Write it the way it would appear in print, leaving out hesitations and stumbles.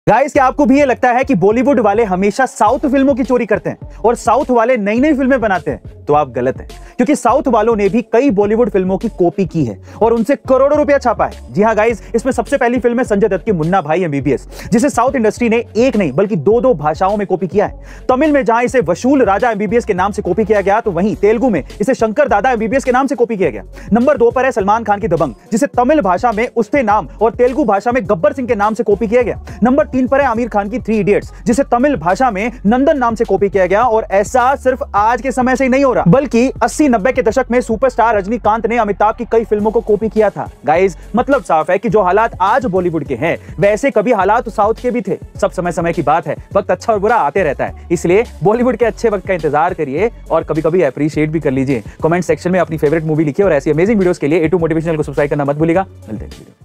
Guys, क्या आपको भी ये लगता है कि बॉलीवुड वाले हमेशा साउथ फिल्मों की चोरी करते हैं और साउथ वाले नई नई फिल्में बनाते हैं? तो आप गलत हैं, क्योंकि साउथ वालों ने भी कई बॉलीवुड फिल्मों की कॉपी की है और उनसे करोड़ों रुपया छापा है। जी हां गाइस, इसमें सबसे पहली फिल्म है संजय दत्त की मुन्ना भाई एमबीबीएस, जिसे साउथ इंडस्ट्री ने एक नहीं बल्कि दो भाषाओं में कॉपी किया है। तमिल में जहां इसे वसूल राजा एमबीबीएस के नाम से कॉपी किया गया, तो वहीं तेलुगु में इसे शंकर दादा एमबीबीएस के नाम से कॉपी किया गया। नंबर 2 पर है सलमान खान की दबंग, जिसे तमिल भाषा में उस्ते नाम और तेलुगु भाषा में गब्बर सिंह के नाम से कॉपी किया गया। नंबर 3 पर है आमिर खान की 3 इडियट्स, जिसे तमिल भाषा में नंदन नाम से कॉपी किया गया। और ऐसा सिर्फ आज के समय से ही नहीं हो रहा, बल्कि 80-90 के दशक में सुपरस्टार रजनीकांत ने अमिताभ की कई फिल्मों को कॉपी किया था। गाइस, मतलब साफ है कि जो हालात आज बॉलीवुड के हैं, वैसे कभी हालात साउथ के भी थे। सब समय समय की बात है, वक्त अच्छा और बुरा आते रहता है, इसलिए बॉलीवुड के अच्छे वक्त का इंतजार करिए और कभी कभी अप्रिशिएट भी कर लीजिए। कमेंट सेक्शन में अपनी फेवरेट मूवी लिखिए और ऐसी अमेजिंग वीडियोस के लिए A2 मोटिवेशनल को सब्सक्राइब करना मत भूलिएगा। मिलते हैं।